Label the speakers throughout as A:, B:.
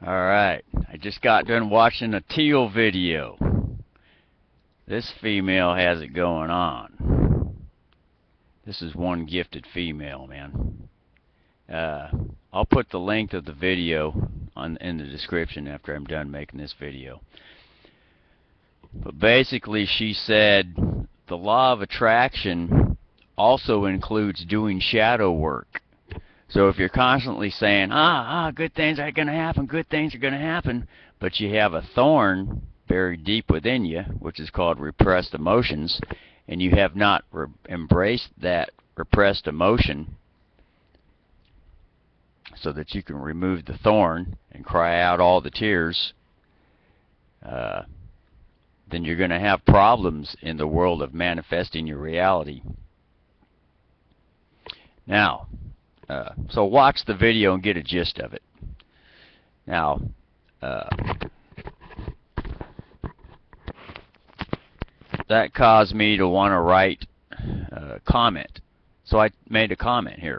A: Alright, I just got done watching a teal video. This female has it going on. This is one gifted female, man. I'll put the link of the video in the description after I'm done making this video. But basically she said the law of attraction also includes doing shadow work. So if you're constantly saying, good things are going to happen, good things are going to happen, but you have a thorn buried deep within you, which is called repressed emotions, and you have not embraced that repressed emotion so that you can remove the thorn and cry out all the tears, then you're going to have problems in the world of manifesting your reality. Now, so watch the video and get a gist of it. Now, that caused me to want to write a comment. So I made a comment here.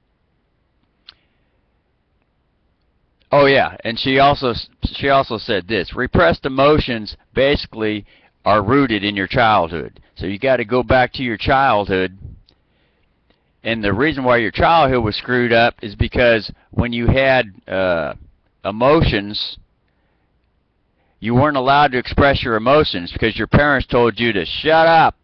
A: Oh yeah, and she also said this: repressed emotions basically are rooted in your childhood. So you got to go back to your childhood. And the reason why your childhood was screwed up is because when you had emotions, you weren't allowed to express your emotions because your parents told you to shut up,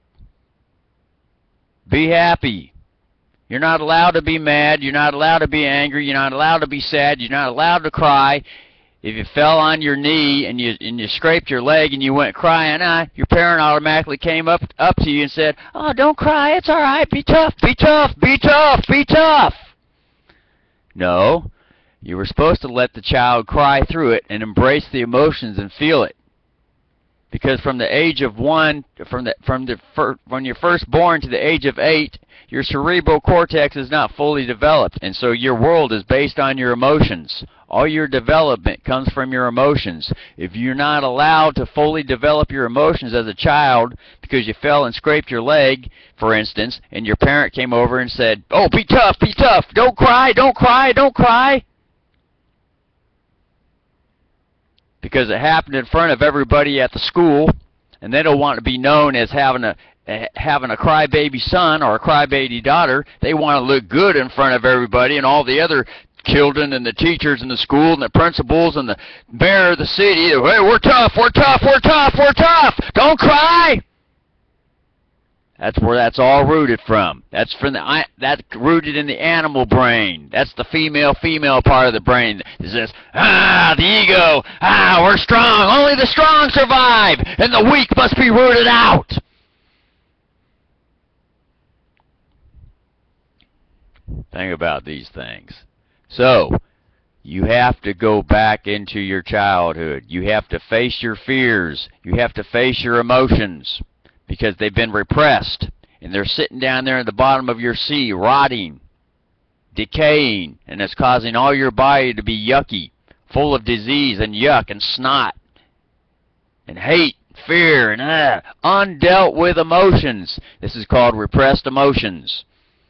A: be happy. You're not allowed to be mad, you're not allowed to be angry, you're not allowed to be sad, you're not allowed to cry. If you fell on your knee and you scraped your leg and you went crying, your parent automatically came up to you and said, "Oh, don't cry, it's all right, be tough, be tough, be tough, be tough." No, you were supposed to let the child cry through it and embrace the emotions and feel it. Because from the age of 1, when you're first born to the age of 8, your cerebral cortex is not fully developed, and so your world is based on your emotions. All your development comes from your emotions. If you're not allowed to fully develop your emotions as a child because you fell and scraped your leg, for instance, and your parent came over and said, "Oh, be tough, don't cry, don't cry, don't cry," because it happened in front of everybody at the school, and they don't want to be known as having a crybaby son or a crybaby daughter. They want to look good in front of everybody and all the other children and the teachers in the school and the principals and the mayor of the city. Hey, we're tough, we're tough, we're tough, we're tough. Don't cry. That's where that's all rooted from. That's rooted in the animal brain. That's the female part of the brain. It says, the ego, we're strong. Only the strong survive, and the weak must be rooted out. Think about these things. So, you have to go back into your childhood. You have to face your fears. You have to face your emotions because they've been repressed. And they're sitting down there at the bottom of your sea, rotting, decaying, and it's causing all your body to be yucky, full of disease and yuck and snot and hate, fear, and undealt with emotions. This is called repressed emotions.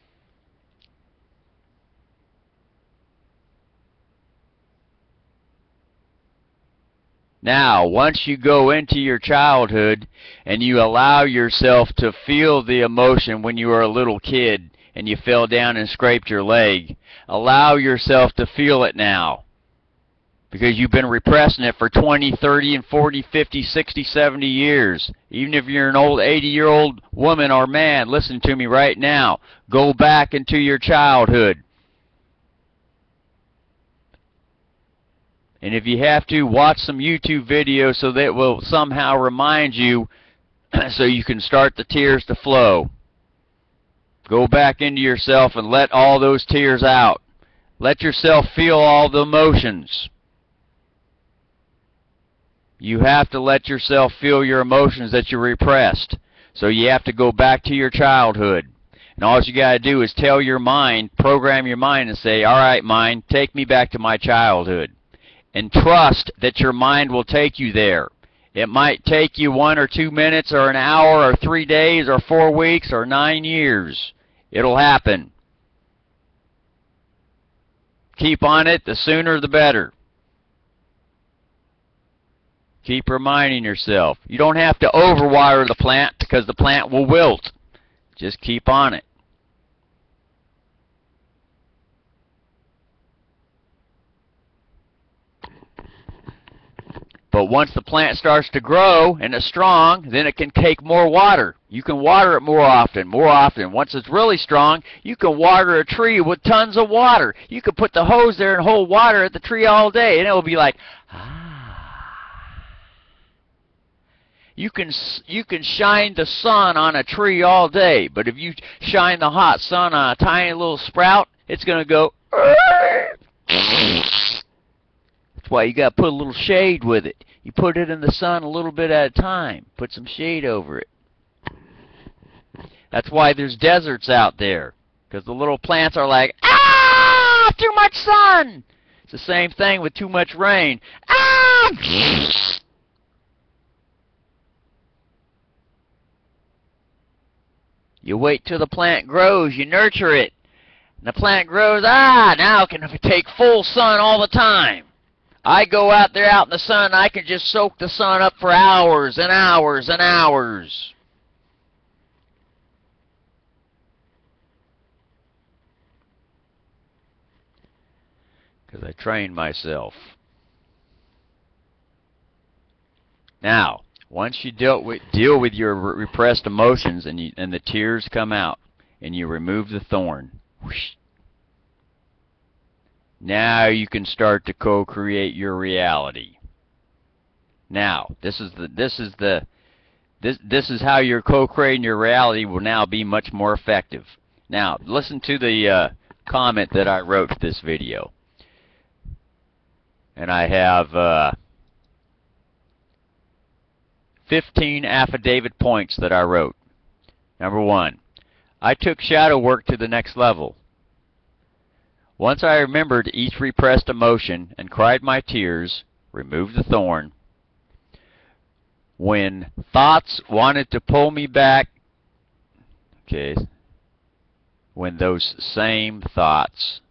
A: Now, once you go into your childhood and you allow yourself to feel the emotion when you were a little kid and you fell down and scraped your leg, allow yourself to feel it now. Because you've been repressing it for 20, 30, and 40, 50, 60, 70 years. Even if you're an old 80-year-old woman or man, listen to me right now. Go back into your childhood. And if you have to, watch some YouTube videos so that it will somehow remind you so you can start the tears to flow. Go back into yourself and let all those tears out. Let yourself feel all the emotions. You have to let yourself feel your emotions that you repressed. So you have to go back to your childhood. And all you got to do is tell your mind, program your mind and say, "All right, mind, take me back to my childhood." And trust that your mind will take you there. It might take you 1 or 2 minutes or an hour or 3 days or 4 weeks or 9 years. It'll happen. Keep on it, the sooner the better. Keep reminding yourself. You don't have to overwater the plant because the plant will wilt. Just keep on it. But once the plant starts to grow and it's strong, then it can take more water. You can water it more often. Once it's really strong, you can water a tree with tons of water. You can put the hose there and hold water at the tree all day, and it will be like, ah. You can shine the sun on a tree all day, but if you shine the hot sun on a tiny little sprout, it's going to go, that's why you got to put a little shade with it. You put it in the sun a little bit at a time. Put some shade over it. That's why there's deserts out there, because the little plants are like, ah, too much sun. It's the same thing with too much rain. Ah! You wait till the plant grows, you nurture it. And the plant grows, now it can take full sun all the time. I go out there out in the sun, I can just soak the sun up for hours and hours and hours. Because I trained myself. Now, once you deal with your repressed emotions and the tears come out and you remove the thorn, whoosh, now you can start to co-create your reality. Now, this is how you're co-creating your reality will now be much more effective. Now, listen to the comment that I wrote to this video. And I have 15 affidavit points that I wrote. Number 1, I took shadow work to the next level. Once I remembered each repressed emotion and cried my tears, removed the thorn. When thoughts wanted to pull me back, when those same thoughts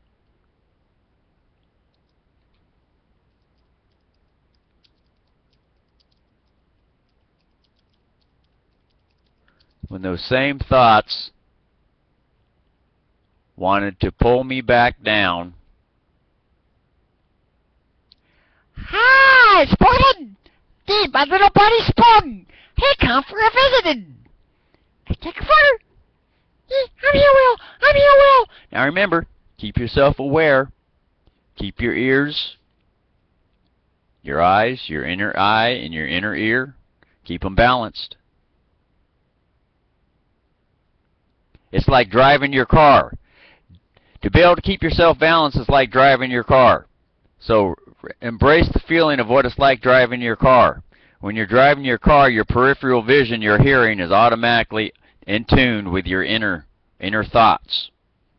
A: wanted to pull me back down.
B: Hi, Sporting! This my little buddy Sporting. He come for a visiting. I take a photo. I'm here, Will. I'm here, Will.
A: Now remember, keep yourself aware. Keep your ears, your eyes, your inner eye, and your inner ear. Keep them balanced. It's like driving your car. To be able to keep yourself balanced is like driving your car. So embrace the feeling of what it's like driving your car. When you're driving your car, your peripheral vision, your hearing is automatically in tune with your inner thoughts.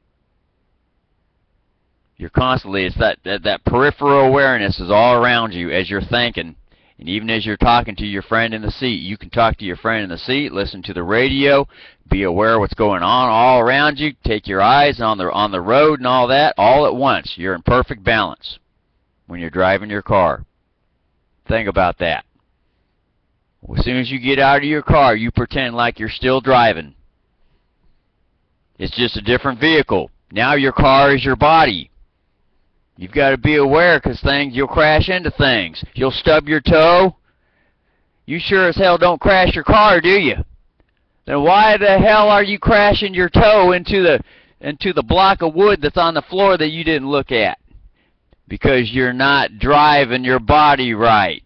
A: You're constantly, it's that peripheral awareness is all around you as you're thinking. And even as you're talking to your friend in the seat, you can talk to your friend in the seat, listen to the radio, be aware of what's going on all around you, take your eyes on the road and all that, all at once. You're in perfect balance when you're driving your car. Think about that. As soon as you get out of your car, you pretend like you're still driving. It's just a different vehicle. Now your car is your body. You've got to be aware because you'll crash into things. You'll stub your toe. You sure as hell don't crash your car, do you? Then why the hell are you crashing your toe into the block of wood that's on the floor that you didn't look at? Because you're not driving your body right.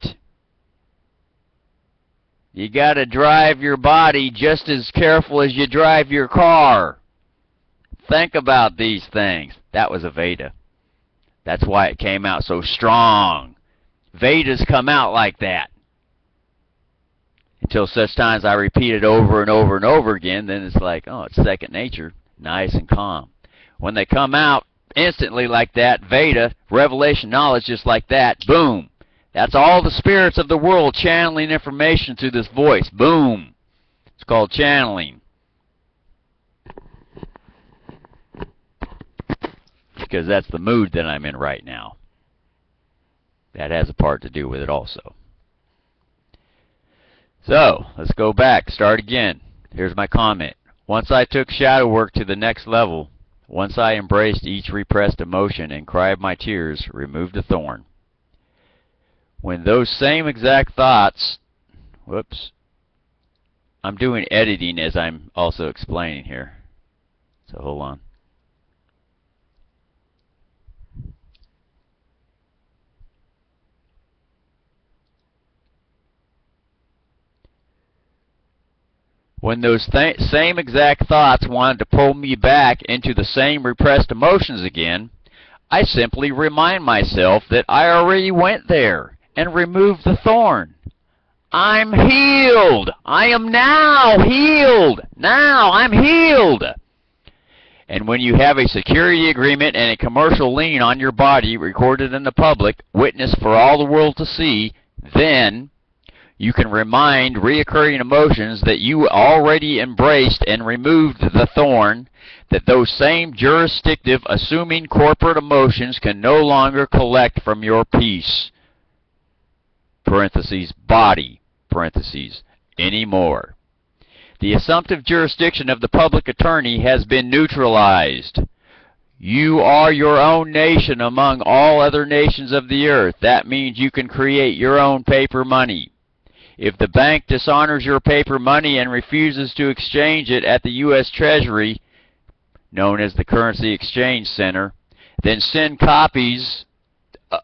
A: You got to drive your body just as careful as you drive your car. Think about these things. That was a Veda. That's why it came out so strong. Vedas come out like that. Until such times I repeat it over and over and over again, then it's like, oh, it's second nature, nice and calm. When they come out instantly like that, Veda, revelation knowledge just like that, boom. That's all the spirits of the world channeling information through this voice. Boom. It's called channeling. Because that's the mood that I'm in right now. That has a part to do with it also. So, let's go back, start again. Here's my comment. Once I took shadow work to the next level, once I embraced each repressed emotion and cried my tears, removed the thorn. When those same exact thoughts, whoops, I'm doing editing as I'm also explaining here. So hold on. When those same exact thoughts wanted to pull me back into the same repressed emotions again, I simply remind myself that I already went there and removed the thorn. I'm healed. I am now healed. Now I'm healed. And when you have a security agreement and a commercial lien on your body recorded in the public, witnessed for all the world to see, then you can remind reoccurring emotions that you already embraced and removed the thorn, that those same jurisdictive, assuming corporate emotions can no longer collect from your peace, parentheses, body, parentheses, anymore. The assumptive jurisdiction of the public attorney has been neutralized. You are your own nation among all other nations of the earth. That means you can create your own paper money. If the bank dishonors your paper money and refuses to exchange it at the U.S. Treasury, known as the Currency Exchange Center, then send copies of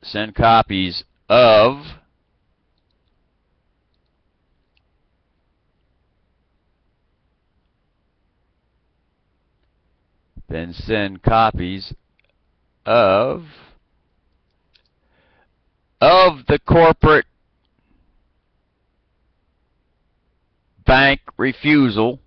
A: the corporate bank refusal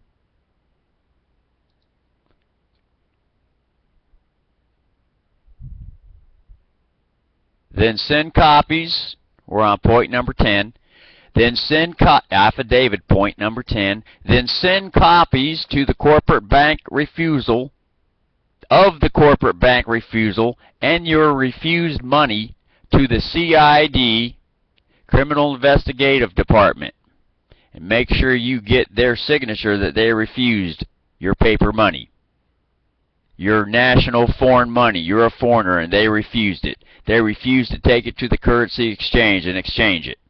A: then send copies, we're on point number 10, then send affidavit point number 10, then send copies to the corporate bank refusal of the corporate bank refusal and your refused money to the CID, Criminal Investigative Department. And make sure you get their signature that they refused your paper money. Your national foreign money. You're a foreigner and they refused it. They refused to take it to the currency exchange and exchange it.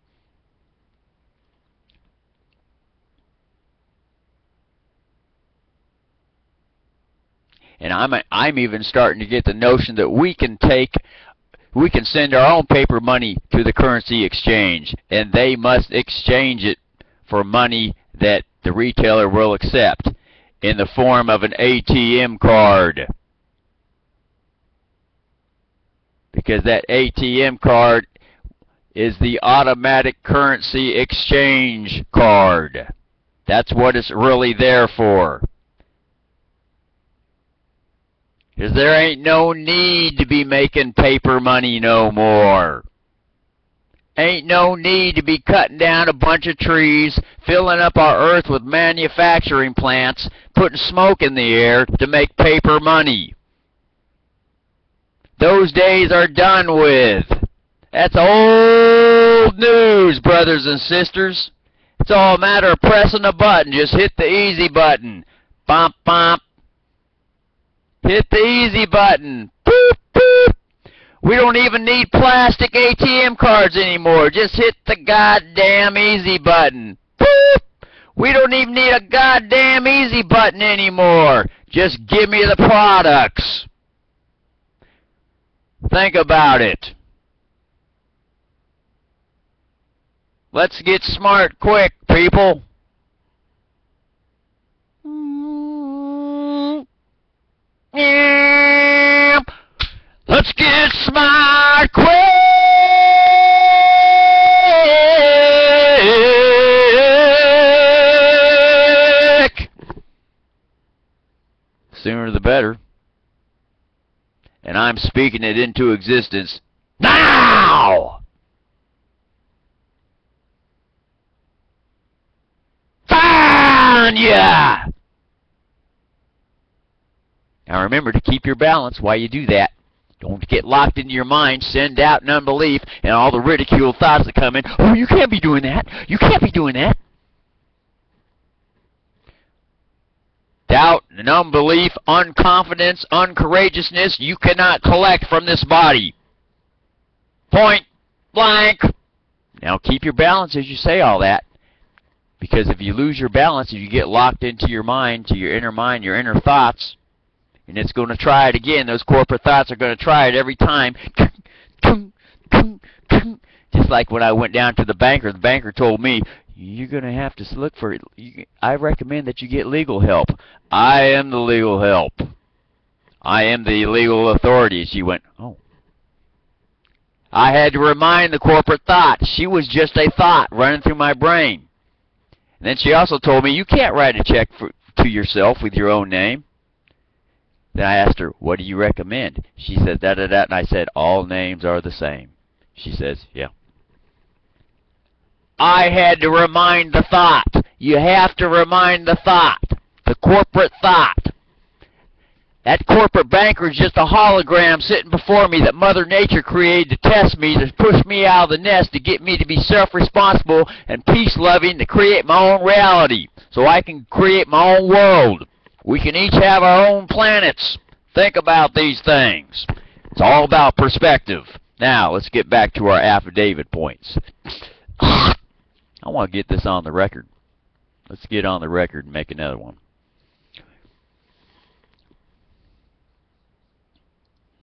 A: And I'm even starting to get the notion that we can send our own paper money to the currency exchange and they must exchange it for money that the retailer will accept in the form of an ATM card. Because that ATM card is the automatic currency exchange card. That's what it's really there for. Because there ain't no need to be making paper money no more. Ain't no need to be cutting down a bunch of trees, filling up our earth with manufacturing plants, putting smoke in the air to make paper money. Those days are done with. That's old news, brothers and sisters. It's all a matter of pressing a button. Just hit the easy button. Bump, bump. Hit the easy button. Boop, boop. We don't even need plastic ATM cards anymore. Just hit the goddamn easy button. Boop. We don't even need a goddamn easy button anymore. Just give me the products. Think about it. Let's get smart quick, people. Let's get smart quick. Sooner the better. And I'm speaking it into existence now. Found ya. Now remember to keep your balance while you do that. Don't get locked into your mind, send doubt and unbelief, and all the ridicule thoughts that come in. Oh, you can't be doing that. You can't be doing that. Doubt and unbelief, unconfidence, uncourageousness, you cannot collect from this body. Point blank. Now keep your balance as you say all that. Because if you lose your balance, if you get locked into your mind, to your inner thoughts, and it's going to try it again, those corporate thoughts are going to try it every time. Just like when I went down to the banker told me, you're going to have to look for it. I recommend that you get legal help. I am the legal help. I am the legal authority. She went, oh. I had to remind the corporate thought. She was just a thought running through my brain. And then she also told me, you can't write a check to yourself with your own name. Then I asked her, what do you recommend? She said, da-da-da, and I said, all names are the same. She says, yeah. I had to remind the thought. You have to remind the thought, the corporate thought. That corporate banker is just a hologram sitting before me that Mother Nature created to test me, to push me out of the nest, to get me to be self-responsible and peace-loving, to create my own reality so I can create my own world. We can each have our own planets. Think about these things. It's all about perspective. Now, let's get back to our affidavit points. I want to get this on the record. Let's get on the record and make another one.